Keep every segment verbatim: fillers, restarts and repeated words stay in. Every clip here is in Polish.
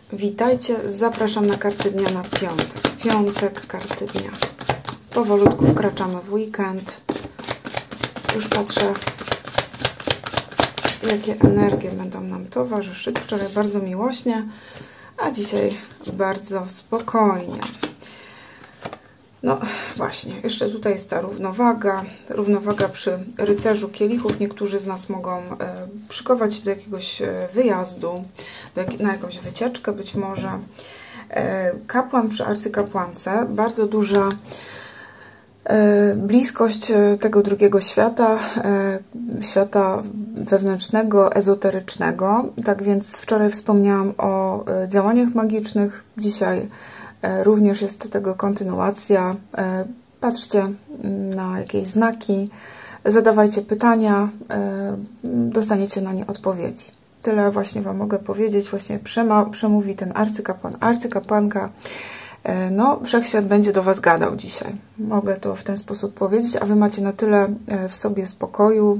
Witajcie, zapraszam na karty dnia na piątek. Piątek, karty dnia. Powolutku wkraczamy w weekend. Już patrzę, jakie energie będą nam towarzyszyć. Wczoraj bardzo miłośnie, a dzisiaj bardzo spokojnie. No właśnie, jeszcze tutaj jest ta równowaga. Równowaga przy rycerzu kielichów. Niektórzy z nas mogą e, szykować się do jakiegoś wyjazdu, do jak, na jakąś wycieczkę być może. E, kapłan przy arcykapłance. Bardzo duża e, bliskość tego drugiego świata, e, świata wewnętrznego, ezoterycznego. Tak więc wczoraj wspomniałam o e, działaniach magicznych. Dzisiaj również jest tego kontynuacja. Patrzcie na jakieś znaki, zadawajcie pytania, dostaniecie na nie odpowiedzi. Tyle właśnie Wam mogę powiedzieć. Właśnie przemówi ten arcykapłan, arcykapłanka. No, wszechświat będzie do Was gadał dzisiaj. Mogę to w ten sposób powiedzieć, a Wy macie na tyle w sobie spokoju,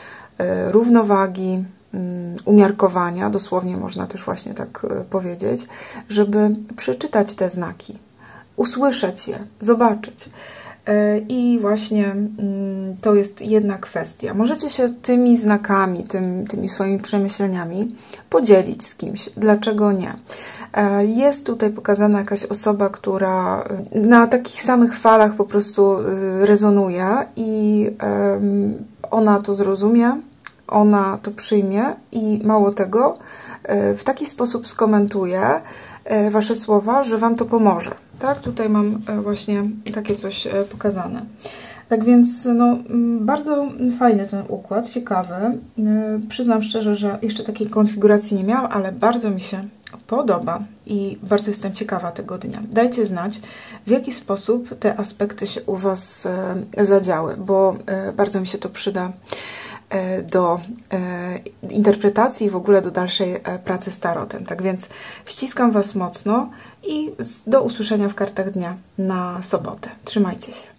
równowagi, umiarkowania, dosłownie można też właśnie tak powiedzieć, żeby przeczytać te znaki, usłyszeć je, zobaczyć. I właśnie to jest jedna kwestia. Możecie się tymi znakami, tym, tymi swoimi przemyśleniami podzielić z kimś. Dlaczego nie? Jest tutaj pokazana jakaś osoba, która na takich samych falach po prostu rezonuje i ona to zrozumie, ona to przyjmie i mało tego, w taki sposób skomentuje Wasze słowa, że Wam to pomoże. Tak, tutaj mam właśnie takie coś pokazane. Tak więc no, bardzo fajny ten układ, ciekawy. Przyznam szczerze, że jeszcze takiej konfiguracji nie miałam, ale bardzo mi się podoba i bardzo jestem ciekawa tego dnia. Dajcie znać, w jaki sposób te aspekty się u Was zadziały, bo bardzo mi się to przyda do e, interpretacji i w ogóle do dalszej e, pracy z tarotem. Tak więc ściskam Was mocno i do usłyszenia w kartach dnia na sobotę. Trzymajcie się.